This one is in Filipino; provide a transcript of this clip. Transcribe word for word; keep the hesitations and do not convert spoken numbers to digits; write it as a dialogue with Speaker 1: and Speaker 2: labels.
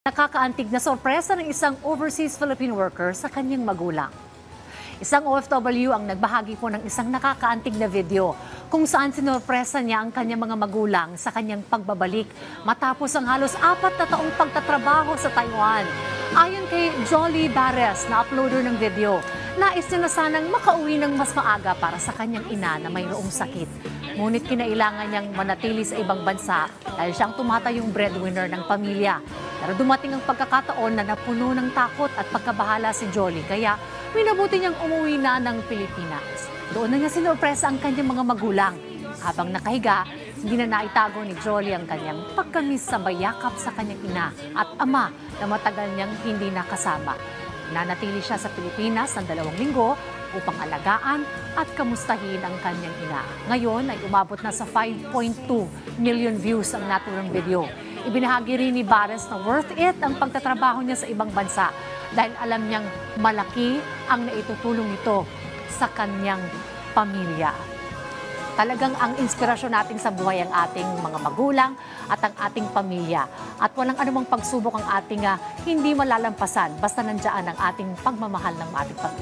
Speaker 1: Nakakaantig na sorpresa ng isang overseas Philippine worker sa kanyang magulang. Isang O F W ang nagbahagi po ng isang nakakaantig na video kung saan sinorpresa niya ang kanyang mga magulang sa kanyang pagbabalik matapos ang halos apat na taong pagtatrabaho sa Taiwan. Ayon kay Jolly Bares na uploader ng video, nais niya na sanang makauwi ng mas maaga para sa kanyang ina na mayroong sakit. Ngunit kinailangan niyang manatili sa ibang bansa dahil siyang tumatayong breadwinner ng pamilya. Pero dumating ang pagkakataon na napuno ng takot at pagkabahala si Jolly, kaya minabuti niyang umuwi na ng Pilipinas. Doon na niya sinurpresa ang kanyang mga magulang. Habang nakahiga, hindi na naitago ni Jolly ang kanyang pagkamis sa bayakap sa kanyang ina at ama na matagal niyang hindi nakasama. Nanatili siya sa Pilipinas ng dalawang linggo upang alagaan at kamustahin ang kanyang ina. Ngayon ay umabot na sa five point two million views ang naturang video. Ibinahagi rin ni Bares na worth it ang pagtatrabaho niya sa ibang bansa dahil alam niyang malaki ang naitutulong nito sa kanyang pamilya. Talagang ang inspirasyon natin sa buhay ang ating mga magulang at ang ating pamilya. At walang anumang pagsubok ang ating uh, hindi malalampasan basta nandiyan ang ating pagmamahal ng ating pamilya.